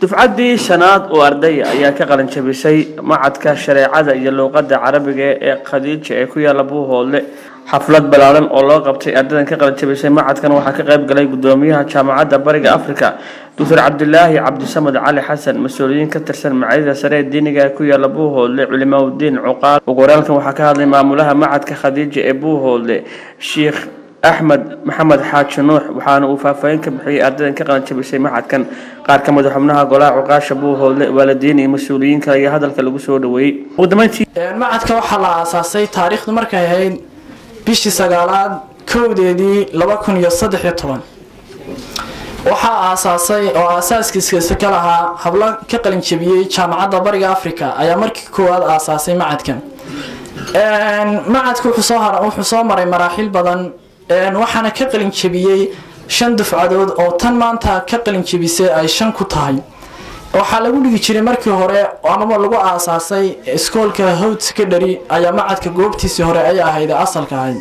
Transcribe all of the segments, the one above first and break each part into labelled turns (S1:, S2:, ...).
S1: dufcaddii shanaad oo arday ayaa ka qalin jabisay macadka shareecada iyo luqadda carabiga ee Khadiija ee ku yaala Buuhoodle xaflad balaaran oo loo qabtay ardaydan ka qalin jabisay macadkan waxaa ka qayb galay gudoomiyaha jaamacadda Bariga Afrika Dr. Cabdullaahi Cabdisamad Cali Xasan mas'uuliyiin ka tirsan macaayida sare ee diiniga ku yaala Buuhoodle culimaaddin cuqaal ugu horreynkan waxaa ka hadlay maamulaha macadka Khadiija ee Buuhoodle Sheikh أحمد محمد حاج نوح وحنا وفافين كبحي أردن كقلن تبي معهد كان قار كم دحمناها قلاع وقاش أبوه والدين مسؤولين كي هذا الكلام سود وي ودمتي
S2: معهد كوحلا أساسي تاريخ مركز هاي بيش سجالات كودي لبكون يصدح يطبعا وحا أساسي أو أساس كسكلها حبلا كقلن تبي جامعة بريغ أفريقيا أي مركز كواد أساسي معهد كان معهد كوحصار أو حصار مراحل بدن waxaana ka qalin jabiyay 5 dufcadood oo tan maanta ka qalin jabisay ay 5 ku tahay waxa lagu dhigi jiray markii hore ama lagu aasaasay iskoolka Howd Secondary ayaa macadka goobtiisa hore ay ahayd asalka ahayd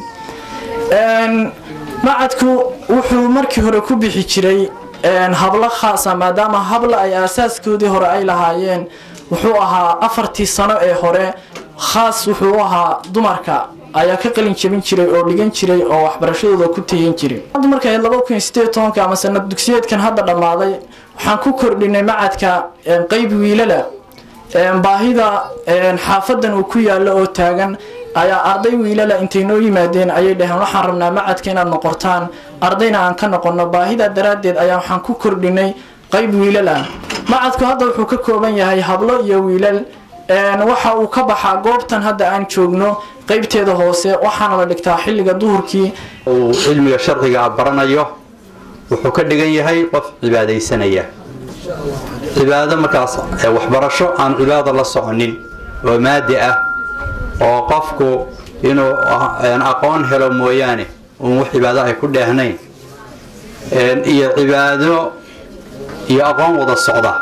S2: macadku wuxuu markii hore ku bixi jiray habla khaas ah maadaama habla ay asaaskoodii hore ay lahaayeen wuxuu ahaa 4 sano ee hore khaas wuxuu ahaa dumarka ayaa ka qalin jabin jiray oo dhigan jiray oo waxbarashadooda ku teeyin jiray markay 2018 ama sanad dugsiyeedkan hadda dhamaaday waxaan ku kordhinay macadka qayb wiilala baahida xaafadan uu ku yaalo oo taagan ayaa arday wiilala intay noo yimaadeen ayay dhahaan waxaan rabnaa macadka inaad noqotaan ardayna aan ka noqono baahida daraadeed ayaa waxaan ku kordhinay qayb wiilala macadku hadda wuxuu ka kooban yahay hablo iyo wiilal waxa uu ka baxaa goobtan hadda aan joogno qaybteeda hoose waxaana la dhigtaa xilliga duhurkii
S3: oo cilmiga sharciga baranayo wuxuu ka dhigan yahay qof cibaadeysanaya cibaado markaas waxbarasho aan cibaado la soconin oo maadi ah oo qofku inuu aqoon helo mooyaane oo wax cibaado ay ku dheehnayn iyo cibaado iyo aqoon wada socda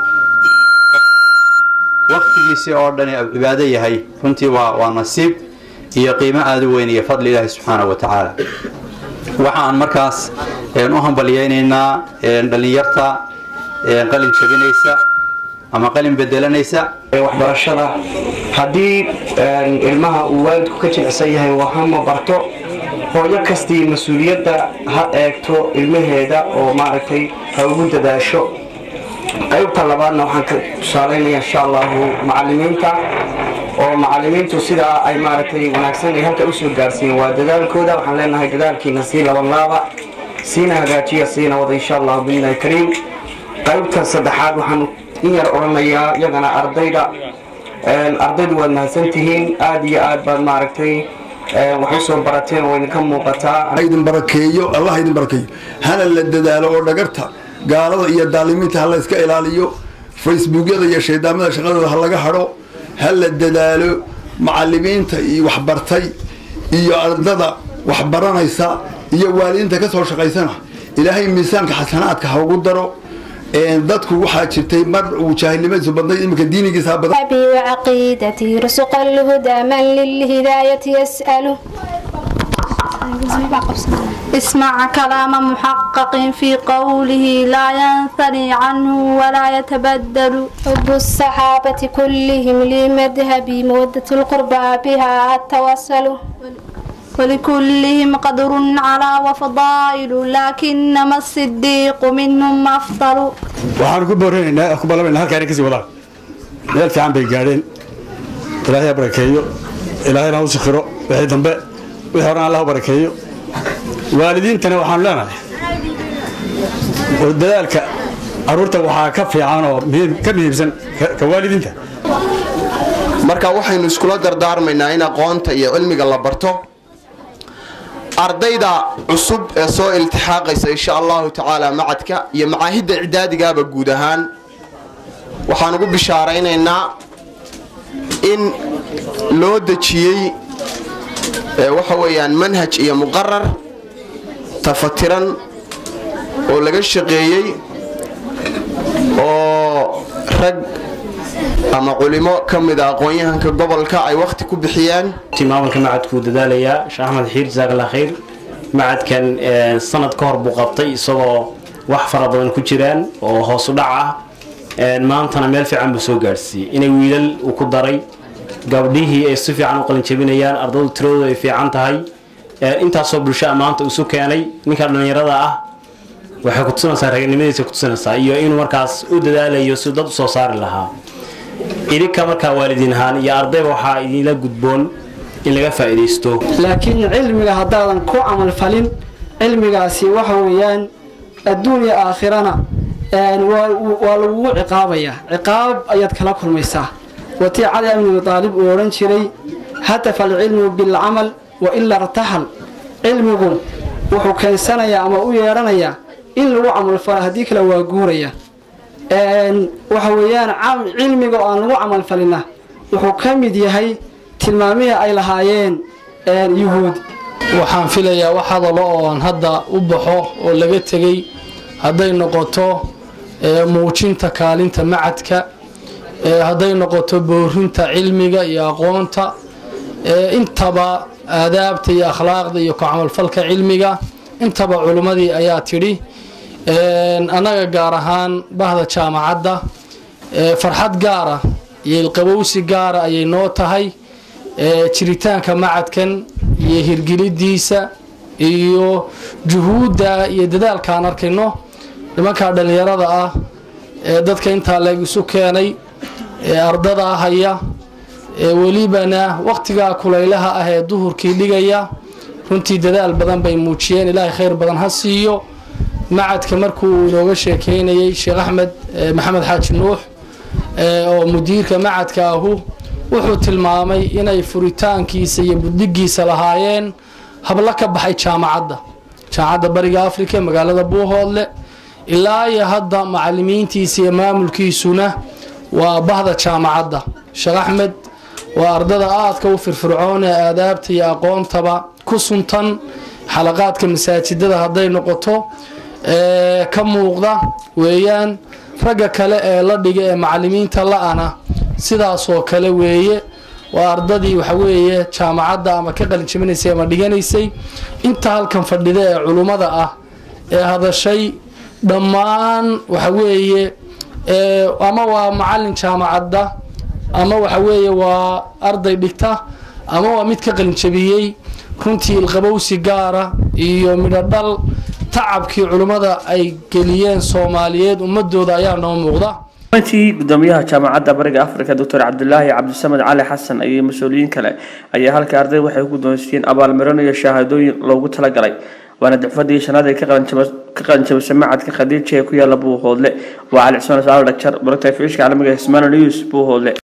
S3: waqtigiisa oo dhan ay cibaado yahay runtii waa nasiib iyo qiimo aad u weyn iyo fadli Ilaahay subhanahu wa ta'ala waxaan markaas u hambalyeynaa dhalinyarta qalin jabinaysa ama qalin bedelanaysa
S4: waxbarashada hadii ilmaha uu waalidku ka jecel yahay waxaan barto hooyo kastii mas'uuliyadda ha eegto ilmaheeda oo maaragtay ha ugu dadaasho qaybta labaadna waxaan ka tusaaleynaa insha Allah macallimiinta oo macallimiintu sida ay maaragtay wanaagsan ay halka u soo gaarsiin waa dadaalkooda waxaan leenahay dadaalkiina si labanlaaba siina hagaajiya siina wada insha Allah billahi kariim qaybta saddexaad waxaan in yar oranayaa iyagana ardaydu waa mahadsantihiin aad iyo aad baad maaragtay waxay soo barateen oo idin ka muuqataa
S5: idin barakeeyo Allah idin barakeeyo hana la dadaalo oo dhagarta gaalada iyo daalimiinta hal iska ilaaliyo facebookyada iyo sheedaamada shaqadooda hal laga haro hal la dadaalo macallimiinta iyo wax bartay iyo ardada wax baranaysa iyo waalidiinta ka soo shaqaysana ilaahay miisaanka xasanaadka ha ugu daro dadku waxa jirtay mar uu jaahilnimadiisu badnay imka diinigiisa badan
S6: abi wa aqidati rusqal huda man lil hidayati yas'alu اسمع كلام محقق في قوله لا ينثني عنه ولا يتبدل حب الصحابة كلهم لمذهبي مودة القربى بها التوسل ولكلهم قدر على وفضائل لكنما الصديق منهم أفضل
S7: waxaan ku booreynaa aqbalana halkaan ka sii wadaan meel fiican bay gaareen ilaahay barakeeyo ilaahayna uu shukro wixii dambe wixii horaan Allah barakeeyo waalidiintana waxaan leenahay dadaalka aruurta waxa ka fiican oo ka miibsan ka waalidiinta
S8: marka waxaynu iskula dardaarmaynaa in aqoonta iyo cilmiga la barto ardayda cusub ee soo iltixaaqaysa insha Allah ta'ala macadka iyo macaahidda cidaadigaaba guud ahaan waxaan ugu bishaaraynaynaa in loo dajiyay waxa weeyaan manhaj iyo muqarrar tafatiran oo laga shaqeeyay oo rag ama culimo kamid ah aqoonyahanka gobolka ay waqti ku bixiyaan
S9: maamulka macadku dadaalaya Sheikh Ahmed Xiir jazakallahu khayr macadkan sanad ka hor buu qabtay isagoo wax fara badan ku jiraan oo hoos u dhac ah maantana meel fiican buu soo gaarsiiyey inay wiilal uu ku daray gabdhihii ay si fiican u qalin jabinayaan ardaydu tiradooda ay fiican tahay intaasoo bulsho maanta isu keenay ninka dhalinyarada ah waxay ku tusinaysaa raganimadiisa ku tusinaysaa iyo inuu markaas u dadaalayo si dad u soo saari lahaa idinka markaa waalidiin ahaan iyo ardayba waxaa idinla gudboon in laga faa'iidaysto
S10: laakiin cilmiga haddaadan ku camal falin cilmigaasi waxa weeyaan adduun iyo aakhirana waa lagugu ciqaabayaa ciqaab ayaad kala kulmaysaa watii cali ibn Taalib uu oran jiray hatafa al-ilmu bil amal wa illa irtahal cilmigu wuxuu keensanayaa ama u yeeranayaa in lagu camal falo hadii kale waa guuraya waxa weeyaan cilmiga aan lagu camal falina wuxuu ka mid yahay tilmaamihii ay lahaayeen yuhuud
S2: waxaan filayaa wax hadalo oo aan hadda u baxo oo laga tagay haday noqoto muujinta kaalinta macadka haday noqoto boorinta cilmiga iyo aqoonta intaba aadaabta iyo akhlaaqda iyo ku camal falka cilmiga intaba culimadii ayaa tiri anaga gaar ahaan bahda jaamacadda farxad gaara iyo qabowsi gaara ayay noo tahay jiritaanka macadkan iyo hirgelidiisa iyo juhuudda iyo dadaalka aan arkayno nimanka dhalinyarada ah dadka inta la isu keenay ardada haya welibana waqtiga kulaylaha ah ee duhurkii dhigaya runtii dadaal badan bay muujiyeen ilaahay khayr badan ha siiyo macadka markuu inooga sheekeynayay Sheekh Axmed Maxamed Xaaji Nuux oo mudiirka macadka ahu wuxuu tilmaamay inay furitaankiisa iyo buddigiisa lahaayeen habla ka baxay jaamacadda bariga Afrika magaalada Buuhoodle ilaa iyo hadda macallimiintiisa iyo maamulkiisuna waa bahda jaamacadda Sheekh Axmed waa ardada aadka u firfircoon ee aadaabta iyo aqoontaba ku suntan xalaqaadka masaajidada haday noqoto ka muuqda weeyaan ragga kale ee la dhigay ee macallimiinta la'ana sidaas oo kale weeye waa ardadii waxa weeye jaamacadda ama ka qalin jabinaysay ama dhiganaysay inta halkan fadhida ee culimada ah ee hadashay dhammaan waxa weeye ama waa macallin jaamacadda ama waxa weeye waa arday dhigta ama waa mid ka qalin jabiyay runtii ilqabowsi gaara iyo midhadhal tacabkii culimada ay geliyeen Soomaaliyeed ummadooda ayaa noo muuqda
S1: intii gudoomiyaha jaamacadda bariga Afrika Dr. Cabdullaahi Cabdisamed Cali Xasan iyo mas'uuliyiin kale ayaa halka arday waxay ku doonayeen abaalmarin iyo shahaadooyin loogu talagalay waana dafadii shanaad ee ka qalan jabisay macadka Khadiija ee ku yaala Buuhoodle waa Cali Ismaan Saal Daktar bartay fiishka caalamiga Ismaan News Buuhoodle